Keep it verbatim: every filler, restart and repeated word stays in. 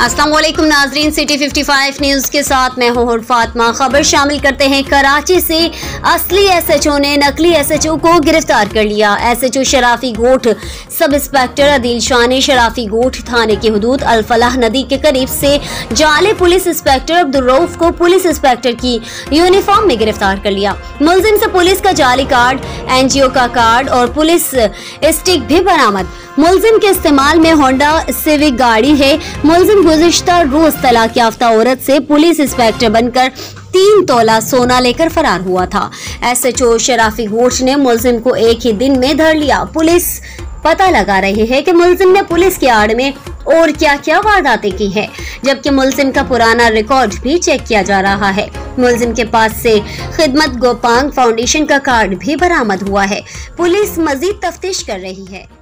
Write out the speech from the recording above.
अस्सलाम वालेकुम नाजरीन, सिटी पचपन न्यूज़ के साथ मैं हूं फातिमा। खबर शामिल करते हैं। कराची से असली एसएचओ ने नकली एसएचओ को गिरफ्तार कर लिया। एसएचओ शराफी गोठ सब इंस्पेक्टर अदील शाह ने शराफी गोठ थाने की हदूद अल फलाह नदी के करीब से जाले पुलिस इंस्पेक्टर अब्दुल रऊफ को पुलिस इंस्पेक्टर की यूनिफॉर्म में गिरफ्तार कर लिया। मुलजिम से पुलिस का जाली कार्ड, एनजीओ का कार्ड और पुलिस स्टिक भी बरामद। मुलजिम के इस्तेमाल में होंडा सिविक गाड़ी है। मुलजिम गुज़िश्ता रोज तलाक याफ्ता औरत से पुलिस इंस्पेक्टर बनकर तीन तोला सोना लेकर फरार हुआ था। एसएचओ शराफी गोठ ने मुलजिम को एक ही दिन में धर लिया। पुलिस पता लगा रही है कि मुलजिम ने पुलिस की आड़ में और क्या क्या वारदातें की है, जबकि मुलजिम का पुराना रिकॉर्ड भी चेक किया जा रहा है। मुलजिम के पास से खिदमत गोपांग फाउंडेशन का कार्ड भी बरामद हुआ है। पुलिस मजीद तफ्तीश कर रही है।